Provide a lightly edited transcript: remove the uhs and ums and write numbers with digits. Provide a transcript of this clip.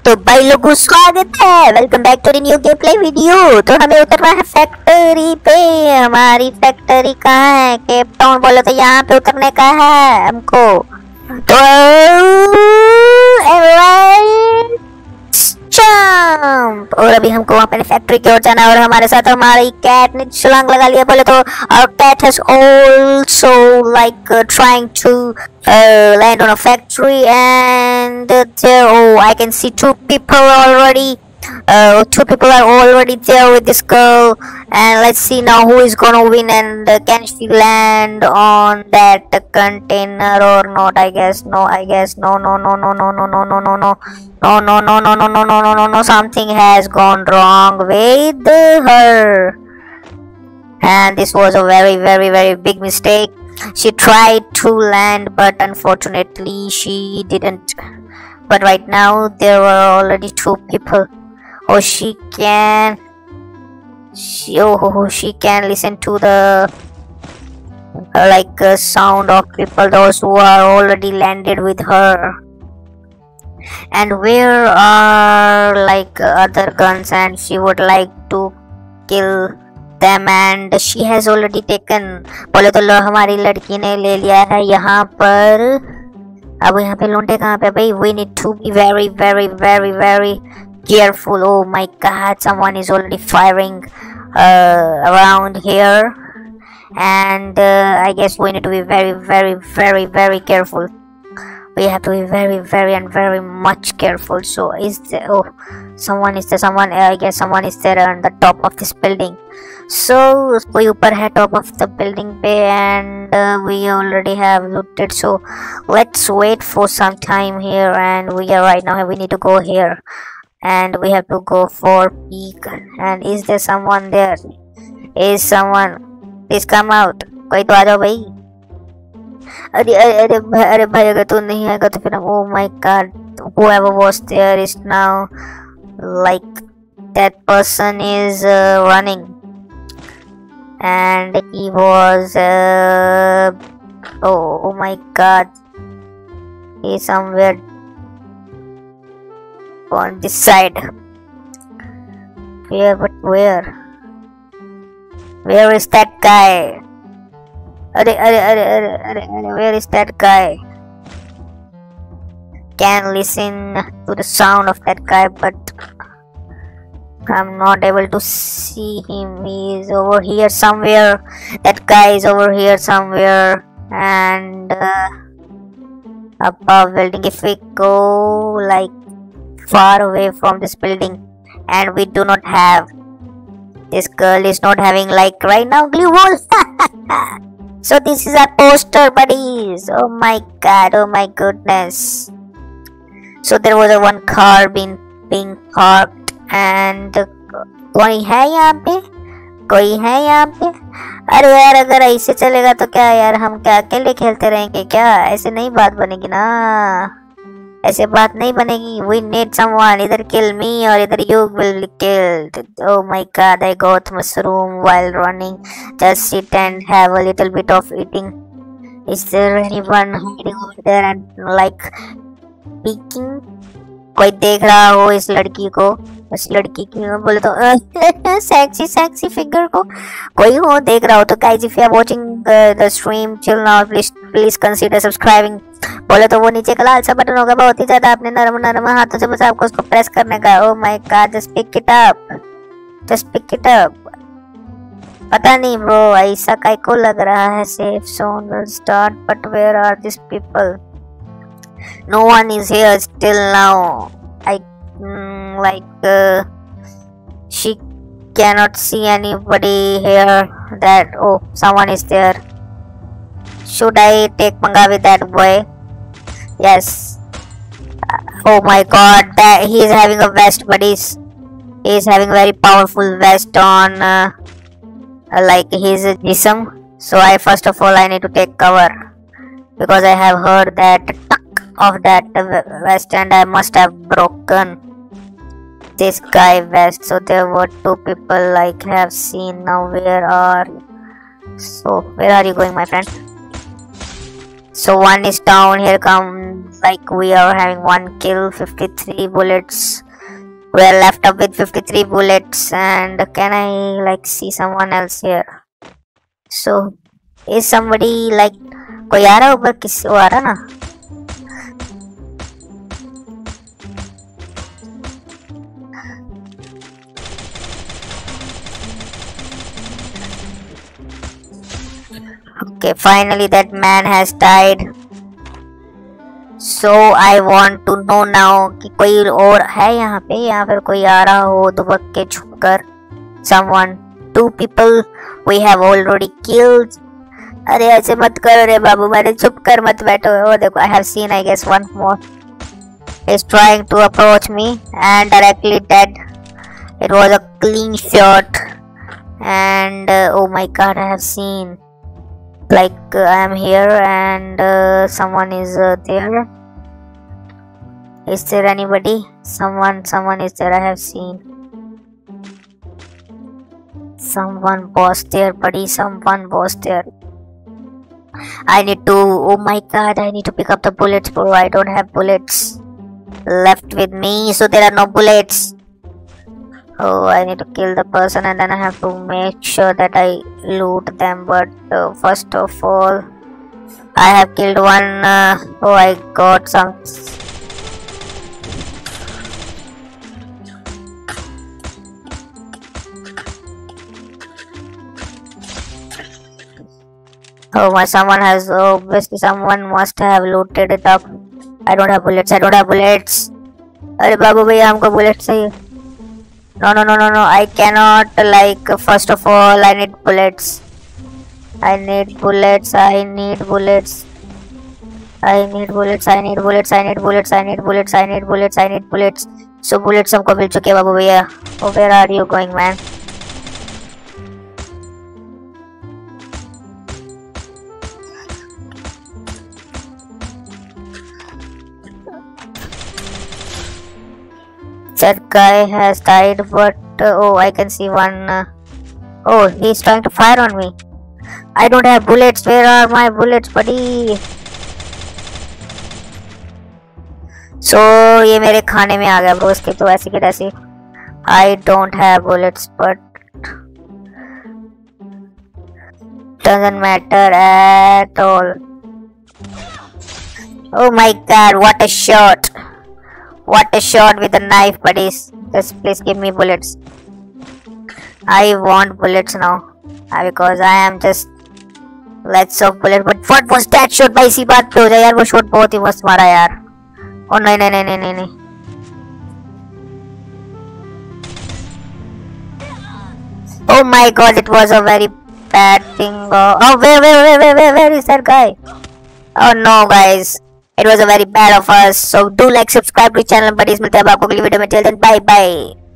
तो भाई लोगों स्वागत है, welcome back to new gameplay video. तो हमें उतरना है फैक्ट्री पे। हमारी फैक्ट्री कहाँ है? केप टाउन बोले तो यहाँ पे उतरने का है हमको। तो जंप। और अभी हमको वहाँ पे फैक्ट्री की ओर जाना है और हमारे साथ हमारी कैट ने छलांग लगा लिया बोले तो। और cat has also like trying to land on a factory and there, oh, I can see two people already. Two people are already there with this girl, and let's see now who is gonna win and can she land on that container or not. I guess no. No. Something has gone wrong with her, and this was a very big mistake. She tried to land but unfortunately she didn't. But right now there were already two people. Oh, she can listen to the sound of people, those who are already landed with her. And where are other guns, and she would like to kill them, and she has already taken. बोले तो हमारी लड़की ने ले लिया है यहाँ पर। अब यहाँ पे लौंडे कहाँ पे भाई? We need to be very careful. Oh my god, someone is already firing around here, and I guess we need to be very careful. We have to be very much careful. So is there? Oh, someone is there. I guess someone is there on the top of this building. So कोई ऊपर है top of the building पे, and we already have looted. So let's wait for some time here, and we are right now. We need to go here, and we have to go for peek. And is there someone there? Is someone? Please come out. कोई तो आ जाओ भाई। अरे भाई, अगर तू नहीं आएगा तो फिर oh my god, whoever was there is now like that person is running, and he was oh my god, he's somewhere on this side. But where is that guy? Where is that guy? Can listen to the sound of that guy, but I'm not able to see him. He is over here somewhere. That guy is over here somewhere, and above building. If we go like far away from this building, and we do not have, this girl is not having like right now glue wall. So this is a poster, buddies. Oh my god, oh my goodness. So there was a one car being parked, and कोई है यहाँ पे? अरे यार, अगर ऐसे चलेगा तो क्या यार, हम क्या अकेले खेलते रहेंगे क्या? ऐसे नहीं बात बनेगी ना, ऐसे बात नहीं बनेगी। We need someone, either kill me or either you will be killed. Oh my god, I got mushroom while running. Just sit and have a little bit of eating. Is there anyone hiding over there and like peeking? कोई देख रहा हो इस लड़की को? इस लड़की की बोले तो सेक्सी फिगर को कोई हो देख रहा हो तो guys, if you are watching the stream till now, please consider subscribing. बोले तो वो नीचे का लाल सा बटन होगा, बहुत ही ज्यादा आपने नरम हाथों से बस आपको उसको प्रेस करने का। Oh my god, just pick it up. पता नहीं ब्रो, ऐसा काय को लग रहा है। Safe zone will start, but where are these people? No one is here still now. She cannot see anybody here. That, oh, someone is there. Should I take Manga with that boy? Yes. Oh my god, that he is having a vest, buddies. He is having very powerful vest on like his jism. So first of all I need to take cover, because I have heard that tuck of that vest, and I must have broken this guy vest. So there were two people like have seen. Now where are you? So where are you going, my friend? So one is down. Here come, like, we are having one kill, 53 bullets. We are left up with 53 bullets. And can I like see someone else here? So is somebody like कोई आ रहा ऊपर? किस वो आ रहा ना? Okay, finally that man has died. So I want to know now कि कोई और है यहाँ पे? यहाँ पर कोई आ रहा हो दुबक के छुपकर? Someone, 2 people we have already killed. अरे ऐसे मत करो रे बाबू, मेरे चुप कर मत बैठो. वो देखो, I have seen I guess one more is trying to approach me and directly dead. It was a clean shot. And oh my god, I have seen like I am here and someone is there. Is there anybody? Someone is there. I have seen someone was there, buddy. Someone was there. I need to, oh my god, I need to pick up the bullets, bro. I don't have bullets left with me, so there are no bullets. Oh, I need to kill the person and then I have to make sure that I loot them. But first of all, I have killed one. Oh, I got some. Oh my, someone has, obviously someone must have looted it up. I don't have bullets, I don't have bullets. अरे बाबू भैया हमको bullets चाहिए. No, I cannot, like, first of all I need bullets. I need bullets. So bullets हमको मिल चुके बाबू भैया. Oh, where are you going, man? That guy has died, but oh, I can see one. Oh, he's trying to fire on me. I don't have bullets. Where are my bullets, buddy? So ये मेरे खाने में आ गया bro. इसके तो ऐसी के तैसी. I don't have bullets, but doesn't matter at all. Oh my god, what a shot! What a shot with a knife, buddies. Just please give me bullets. I want bullets now. Because I am just lots of bullets. But what was that shot? भाई इसी बात पे हो जाए यार. वो shot बहुत ही मस्त मारा यार. Oh नहीं. Oh my god, it was a very bad thing. Oh, where is that guy? Oh no, guys. It was a very bad of us. So do like, subscribe to the channel. Buddies, मिलते हैं आपको अगली video में. Till then, bye bye.